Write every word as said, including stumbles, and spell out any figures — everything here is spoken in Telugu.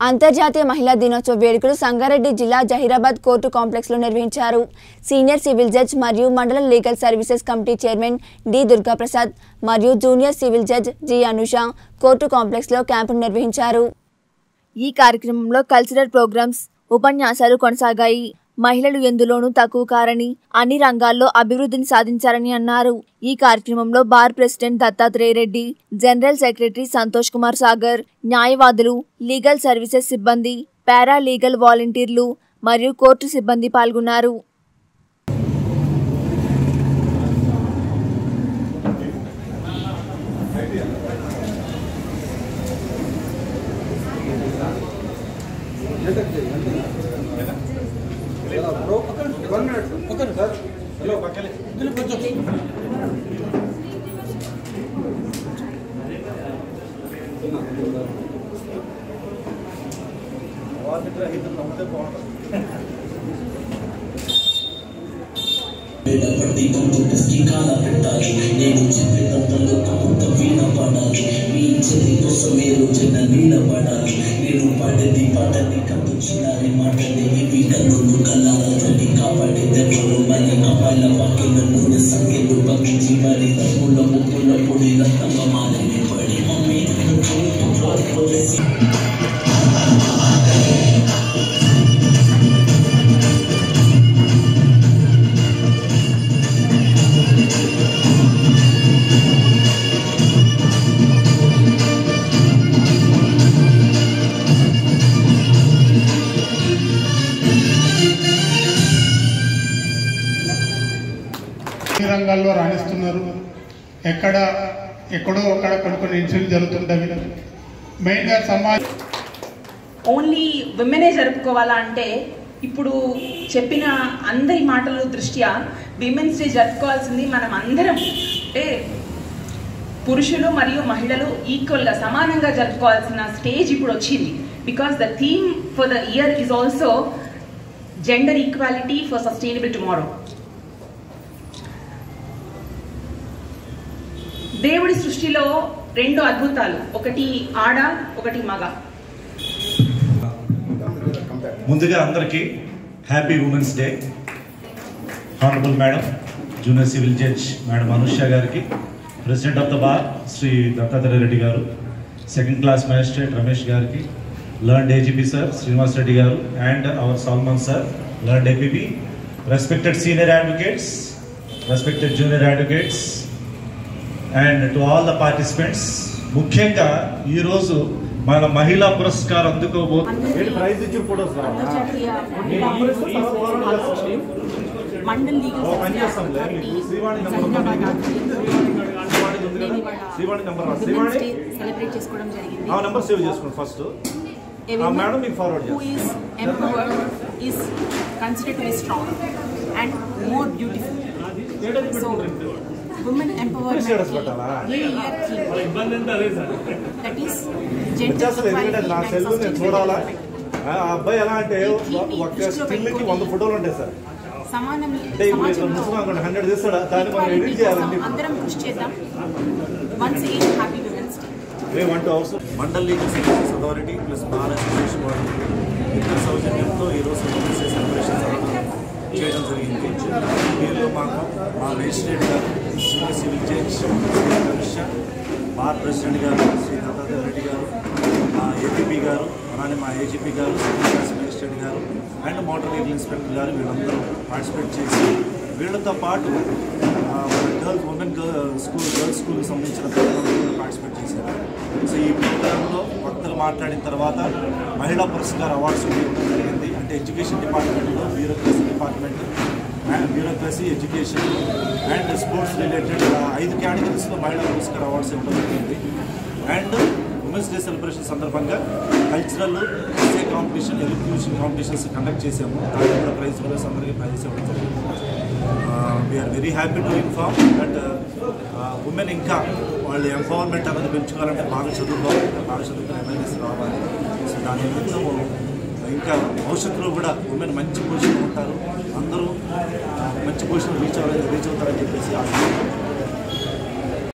అంతర్జాతీయ మహిళా దినోత్సవ వేడుకలు సంగారెడ్డి జిల్లా జహీరాబాద్ కోర్టు కాంప్లెక్స్ లో నిర్వహించారు. సీనియర్ సివిల్ జడ్జ్ మరియు మండల legal services committee chairman D Durgaprasad మరియు junior civil judge G Anusha court complex లో క్యాంపు నిర్వహించారు. ఈ కార్యక్రమంలో కల్చరల్ ప్రోగ్రామ్స్, ఉపన్యాసాలు కొనసాగాయి. మహిళలు ఎందులోనూ తక్కువ కారని, అన్ని రంగాల్లో అభివృద్ధిని సాధించారని అన్నారు. ఈ కార్యక్రమంలో bar president Dattatreya Reddy, general secretary Santosh Kumar Sagar, న్యాయవాదులు, లీగల్ సర్వీసెస్ సిబ్బంది, పారా లీగల్ వాలంటీర్లు మరియు కోర్టు సిబ్బంది పాల్గొన్నారు. One minute. Okay, sir. Hello, Bakale. Hello, Bakale. आवाज़ इतना ही तो नमस्ते बहुत बेटा पट्टी तुम तो किसकी खाना पिटाली ने मुझे बेटा तंदो कम कभी ना पड़ाली मीन चली तो समेरो जननी ना पड़ाली నేను పాడేది పాటని కప్పుచినారి మాటని ఇవి కన్నులు కలార తల్లి కాపాడే దెబ్బలు మళ్ళీ అమ్మాయిల వాకిల నూనె సంఖ్యలు పక్షి మరి రమ్ముల ముప్పుల పొడి రక్తమ్మ మాలని పడి మమ్మీ రంగాల్లో రాణిస్తున్నారు. ఎక్కడ ఎక్కడో అక్కడ కొన్ని ఇన్సిడెంట్ జరుగుతుంటవి. మెయిన్గా సమాజ్ ఓన్లీ విమెనే జరుపుకోవాలా అంటే ఇప్పుడు చెప్పిన అందరి మాటల దృష్ట్యా విమెన్స్ డే జరుపుకోవాల్సింది మనం అందరం, అంటే పురుషులు మరియు మహిళలు ఈక్వల్గా సమానంగా జరుపుకోవాల్సిన స్టేజ్ ఇప్పుడు వచ్చింది. Because the theme for the year is also gender equality for sustainable tomorrow. దేవుడి సృష్టిలో రెండు అద్భుతాలు, ఒకటి ఆడ, ఒకటి మగ. ముందుగా అందరికీ happy women's day. Honourable madam, junior civil judge madam Anusha గారికి, president of the bar Shri Dattatreya Reddy garu, second class magistrate Ramesh గారికి, learned AGP sir Srinivas Reddy garu and our Solomon sir, learned APP, respected senior advocates, respected junior advocates and to all the participants. ముఖ్యంగా ఈరోజు మన మహిళా పురస్కారం అందుకోబోతుంది. ఫస్ట్ మేడం మీకు forward women empowerment ye year theme that is gender equality చూడాలా. ఆ అబ్బాయి ఎలా అంటే ఒక స్టిల్కి వంద ఫోటోలు ఉంటాయి సార్. సమానం సమాజంలో హండ్రెడ్ చేస్తాడా, దాన్ని మనం ఎడిట్ చేయాలండి. అందరం కృషి చేద్దాం. Once again happy women's day. We want to also mandal legal services authority plus bar association వాళ్ళు ఇద్దరు సౌజన్యంతో ఈరోజు ఉమెన్స్ డే సెలబ్రేషన్ చేయడం జరిగింది. వీళ్ళు మాకు మా మేజిస్ట్రేట్ గారు, senior civil judge Anusha, bar president గారు శ్రీ దత్తాత్రేయ రెడ్డి గారు, మా ఏపీపీ గారు, అలానే మా ఏజీపీ గారు, సెకండ్ మేజిస్ట్రేట్ గారు అండ్ మోటార్ వెహికల్ ఇన్స్పెక్టర్ గారు వీళ్ళందరూ పార్టిసిపేట్ చేసి వీళ్ళతో పాటు గర్ల్స్ ఉమెన్ స్కూల్ గర్ల్స్ స్కూల్కి సంబంధించిన పిల్లలందరూ పార్టిసిపేట్ చేశారు. సో ఈ ప్రోగ్రాంలో వక్తలు మాట్లాడిన తర్వాత మహిళా పురస్కార అవార్డ్స్ ఇవ్వడం జరిగింది. అంటే ఎడ్యుకేషన్ డిపార్ట్మెంట్లో bureaucracy department, bureaucracy, education and sports related ఐదు కేటగిరీస్లో మహిళా పురస్కార అవార్డ్స్ ఇవ్వడం జరిగింది. అండ్ ఉమెన్స్ డే సెలబ్రేషన్ సందర్భంగా cultural essay competition, elocution competitions conduct చేసాము. దాంట్లో కూడా ప్రైజ్ విన్నర్స్ అందరికీ ప్రైజెస్ ఇవ్వడం జరిగింది. We are very happy to inform that women ఇంకా వాళ్ళు ఎంపవర్మెంట్ అనేది పెంచుకోవాలంటే బాగా చదువుకోవాలి, బాగా చదువుకుని ఎమ్మెల్యేస్ రావాలి. సో దాని నిమిత్తం ఇంకా భవిష్యత్తులో కూడా ఉమెన్ మంచి పొజిషన్ ఉంటారు, అందరూ మంచి పొజిషన్ రీచ్ అవ్వాలి రీచ్ అవుతారని చెప్పేసి